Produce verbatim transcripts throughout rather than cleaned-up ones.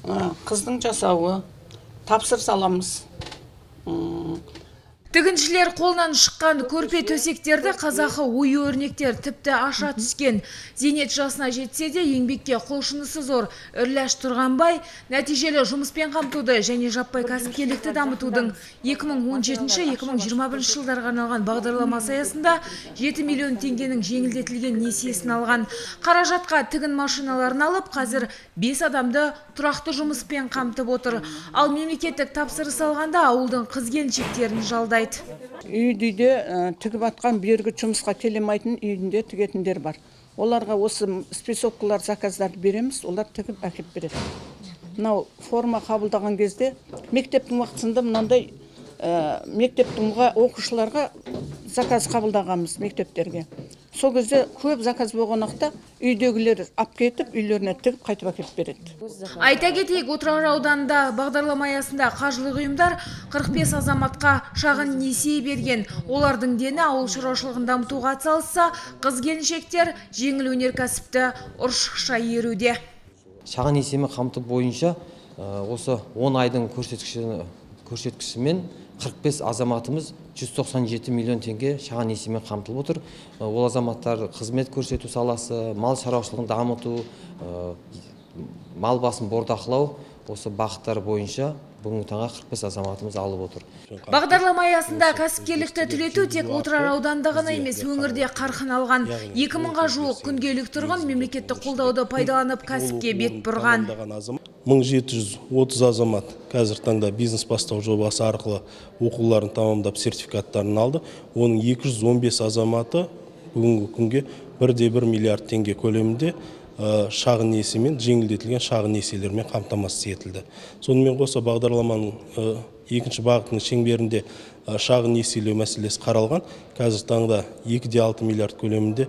қыздың жасауы, тапсырыс аламыз. Тігіншілер қолынан шыққан көрпе төсектерді қазақы ою өрнектер тіпті аша түскен. Зейнет жасына жетсе де еңбекке құлшынысы зор Үрләш Тұрғанбай нәтижелі жұмыспен қамтуды және жаппай кәсіпкерлікті дамытудың екі мың он жетінші - екі мың жиырма бірінші жылдарға арналған бағдарламасы аясында жеті миллион теңгенің жеңілдетілген несиесін алған. Қаражатқа тігін машиналарын алып, қазір бес адамды тұрақты жұмыспен қамтып отыр. Ал мемлекеттік тапсырыс алғанда ауылдың қыз-келіншектерін жалдайды. Үйде тігіп атқан бергі жұмысқа келемайтын үйінде тігетіндер бар. Оларға осы спецовкалар заказдарды береміз, олар тігіп әкеп береді. Мынау форма қабылдаған кезде мектептің уақытында мынандай мектептің оқушыларға заказ қабылдағанбыз мектептерге. Сол кезде көп заказ болғанақта үйдегілер ап кетіп, үйлеріне тігіп қайтып әкеп береді. Айта кетейік, Отырар ауданында бағдарлама аясында қажылық ұйымдар қырық бес азаматқа шағын несие берген. Олардың дені ауыл шаруашылығын дамытуға атсалысса, қыз-келіншектер жеңіл өнеркәсіпті ұршықша еруде. Шағын несиемен қамту бойынша осы он айдың көрсеткішімен қырық бес азаматымыз жүз тоқсан жеті миллион теңге шағын несиемен қамтылып отыр. Ол азаматтар қызмет көрсету саласы, мал шаруашылығын дамыту, мал басын бордақылау, осы бағыттар бойынша бүгінгі таңға қырық бес азаматымыз алып отыр. Бағдарлама аясында кәсіпкерлікті түлету тек Отырар ауданында ғана емес, өңірде қарқын алған. екі мыңға жуық күнделік тұрғын мемлекеттік қолдауды пайдаланып кәсіпке бет бұрған. мың жеті жүз отыз азамат қазір таңда бизнес бастау жобасы арқылы оқуларын тамамдап сертификаттарын алды. Оның екі жүз он бес азаматы бүгінгі күнге бір де бір миллиард теңге көлемінде шағын несиемен, жеңілдетілген шағын несиелермен қамтамасыз етілді. Сонымен қоса бағдарламаның екінші бағытының шеңберінде шағын несиелеу мәселесі қаралған. Қазір таңда екі де алты миллиард көлемінде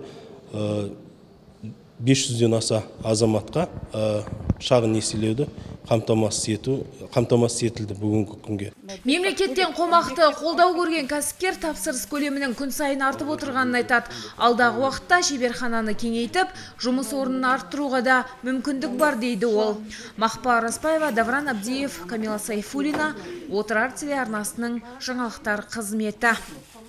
бес жүзден аса азаматқа шағын несиелеуді қамтамасыз ету қамтамасыз етілді бүгінгі күнге. Мемлекеттен қомақты қолдау көрген кәсіпкер тапсырыс көлемінің күн сайын артып отырғанын айтады. Алдағы уақытта шеберхананы кеңейтіп, жұмыс орнын арттыруға да мүмкіндік бар дейді ол. Мақпа Распаева, Давран Абдиев, Камила Сайфуллина, Отырар телеарнасының жаңалықтар қызметі.